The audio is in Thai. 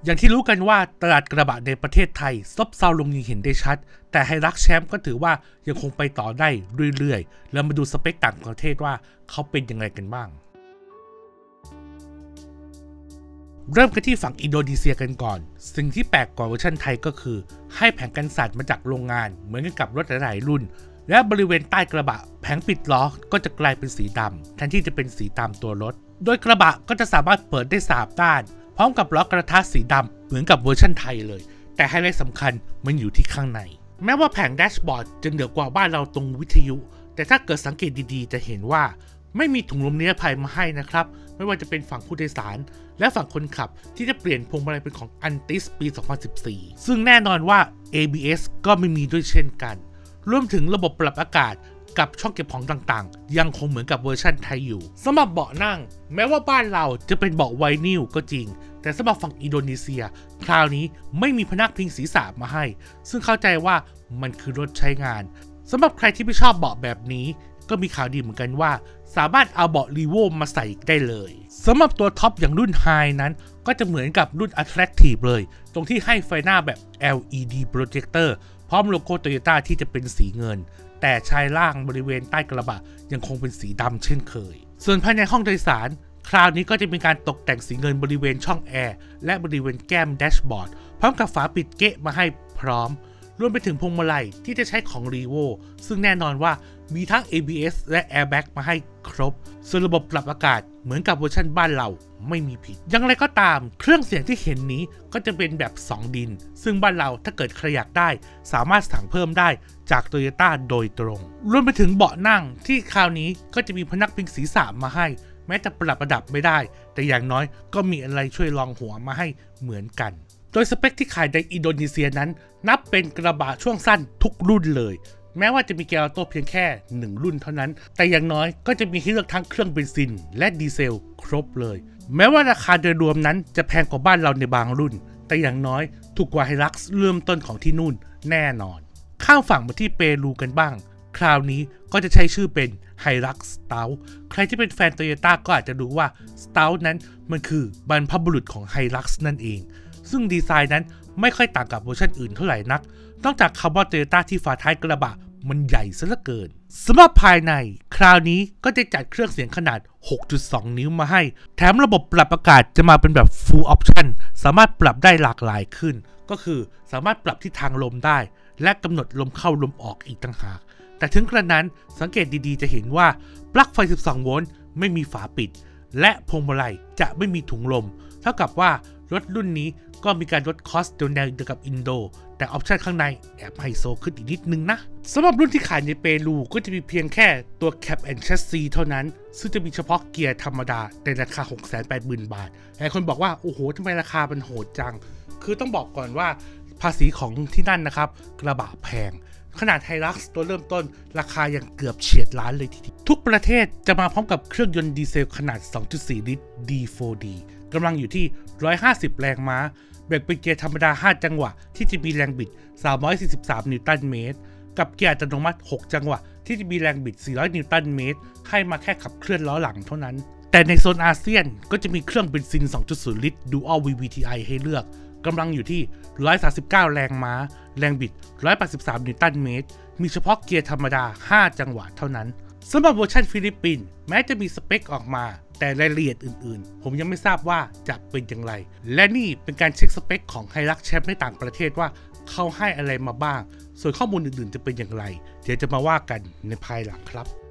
อย่างที่รู้กันว่าตลาดกระบะในประเทศไทยซบเซาลงอย่างเห็นได้ชัดแต่ไฮรักแชมป์ก็ถือว่ายังคงไปต่อได้เรื่อยๆแล้วมาดูสเปคต่างประเทศว่าเขาเป็นยังไงกันบ้างเริ่มกันที่ฝั่งอินโดนีเซียกันก่อนสิ่งที่แปลกกว่าเวอร์ชันไทยก็คือให้แผงกันสั่นมาจากโรงงานเหมือนกันกับรถหลายรุ่นและบริเวณใต้กระบะแผงปิดล้อก็จะกลายเป็นสีดำแทนที่จะเป็นสีตามตัวรถโดยกระบะก็จะสามารถเปิดได้3ด้านพร้อมกับล้อกระทะสีดำเหมือนกับเวอร์ชันไทยเลยแต่ไฮไลท์สำคัญมันอยู่ที่ข้างในแม้ว่าแผงแดชบอร์ดจะเหนือกว่าบ้านเราตรงวิทยุแต่ถ้าเกิดสังเกตดีๆจะเห็นว่าไม่มีถุงลมนิรภัยมาให้นะครับไม่ว่าจะเป็นฝั่งผู้โดยสารและฝั่งคนขับที่จะเปลี่ยนพวงมาลัยเป็นของ Antis ปี 2014 ซึ่งแน่นอนว่า ABS ก็ไม่มีด้วยเช่นกันรวมถึงระบบปรับอากาศกับช่องเก็บของต่างๆยังคงเหมือนกับเวอร์ชันไทยอยู่สำหรับเบาะนั่งแม้ว่าบ้านเราจะเป็นเบาะไวนิลก็จริงแต่สำหรับฝั่งอินโดนีเซียคราวนี้ไม่มีพนักพิงศีรษะมาให้ซึ่งเข้าใจว่ามันคือรถใช้งานสำหรับใครที่ไม่ชอบเบาะแบบนี้ก็มีข่าวดีเหมือนกันว่าสามารถเอาเบาะรีโวมาใส่ได้เลยสำหรับตัวท็อปอย่างรุ่น High นั้นก็จะเหมือนกับรุ่น Attractive เลยตรงที่ให้ไฟหน้าแบบ LED Projector พร้อมโลโก้ Toyota ที่จะเป็นสีเงินแต่ชายล่างบริเวณใต้กระบะยังคงเป็นสีดำเช่นเคยส่วนภายในห้องโดยสารคราวนี้ก็จะมีการตกแต่งสีเงินบริเวณช่องแอร์และบริเวณแก้มแดชบอร์ดพร้อมกับฝาปิดเกะมาให้พร้อมรวมไปถึงพวงมาลัยที่จะใช้ของ Revo ซึ่งแน่นอนว่ามีทั้ง ABS และ Airbag มาให้ครบส่วนระบบปรับอากาศเหมือนกับเวอร์ชันบ้านเราไม่มีผิดอย่างไรก็ตามเครื่องเสียงที่เห็นนี้ก็จะเป็นแบบ2ดินซึ่งบ้านเราถ้าเกิดใครอยากได้สามารถสั่งเพิ่มได้จาก Toyota โดยตรงรวมไปถึงเบาะนั่งที่คราวนี้ก็จะมีพนักพิงศีรษะมาให้แม้จะปรับระดับไม่ได้แต่อย่างน้อยก็มีอะไรช่วยรองหัวมาให้เหมือนกันโดยสเปคที่ขายในอินโดนีเซียนั้นนับเป็นกระบะช่วงสั้นทุกรุ่นเลยแม้ว่าจะมีเกียร์ออโต้เพียงแค่1รุ่นเท่านั้นแต่อย่างน้อยก็จะมีให้เลือกทั้งเครื่องเบนซินและดีเซลครบเลยแม้ว่าราคาโดยรวมนั้นจะแพงกว่าบ้านเราในบางรุ่นแต่อย่างน้อยถูกกว่าไฮลักซ์เริ่มต้นของที่นู่นแน่นอนข้ามฝั่งมาที่เปรูกันบ้างคราวนี้ก็จะใช้ชื่อเป็น Hilux Stout ใครที่เป็นแฟน Toyota ก็อาจจะรู้ว่า Stout นั้นมันคือบรรพบุรุษของ Hilux นั่นเองซึ่งดีไซน์นั้นไม่ค่อยต่างกับเวอร์ชันอื่นเท่าไหร่นักนอกจากคาร์บอน Toyota ที่ฝาท้ายกระบะมันใหญ่ซะเหลือเกินสำหรับภายในคราวนี้ก็จะจัดเครื่องเสียงขนาด 6.2 นิ้วมาให้แถมระบบปรับอากาศจะมาเป็นแบบ Full Option สามารถปรับได้หลากหลายขึ้นก็คือสามารถปรับทิศทางลมได้และกำหนดลมเข้าลมออกอีกต่างหากแต่ถึงกระนั้นสังเกตดีๆจะเห็นว่าปลั๊กไฟ 12 โวลต์ไม่มีฝาปิดและพวงมาลัยจะไม่มีถุงลมเท่ากับว่ารถรุ่นนี้ก็มีการลดคอสต์แนวเดียวกับอินโดแต่ออปชันข้างในแอบไฮโซขึ้นอีกนิดนึงนะสำหรับรุ่นที่ขายในเปรูก็จะมีเพียงแค่ตัว Cab and Chassis เท่านั้นซึ่งจะมีเฉพาะเกียร์ธรรมดาในราคา 680,000 บาทหลายคนบอกว่าโอ้โหทำไมราคามันโหดจังคือต้องบอกก่อนว่าภาษีของที่นั่นนะครับกระบะแพงขนาดไฮลักซ์ตัวเริ่มต้นราคายังเกือบเฉียดล้านเลยทีเดียวทุกประเทศจะมาพร้อมกับเครื่องยนต์ดีเซลขนาด 2.4 ลิตร D4D กำลังอยู่ที่150แรงม้าแบ่งเป็นเกียร์ธรรมดา5จังหวะที่จะมีแรงบิด343นิวตันเมตรกับเกียร์อัตโนมัติ6จังหวะที่จะมีแรงบิด400นิวตันเมตรให้มาแค่ขับเคลื่อนล้อหลังเท่านั้นแต่ในโซนอาเซียนก็จะมีเครื่องเบนซิน 2.0 ลิตร Dual VVTi ให้เลือกกำลังอยู่ที่139แรงม้าแรงบิด183นิวตันเมตรมีเฉพาะเกียร์ธรรมดา5จังหวะเท่านั้นสำหรับเวอร์ชันฟิลิปปินส์แม้จะมีสเปคออกมาแต่รายละเอียดอื่นๆผมยังไม่ทราบว่าจะเป็นอย่างไรและนี่เป็นการเช็คสเปคของไฮลักซ์แชมป์ในต่างประเทศว่าเขาให้อะไรมาบ้างส่วนข้อมูลอื่นๆจะเป็นอย่างไรเดี๋ยวจะมาว่ากันในภายหลังครับ